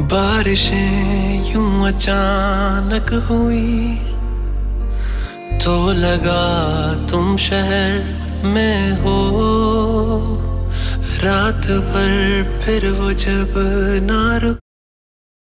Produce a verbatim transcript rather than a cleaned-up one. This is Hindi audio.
बारिशें यूं अचानक हुई तो लगा तुम शहर में हो। रात भर फिर वो जब ना रुक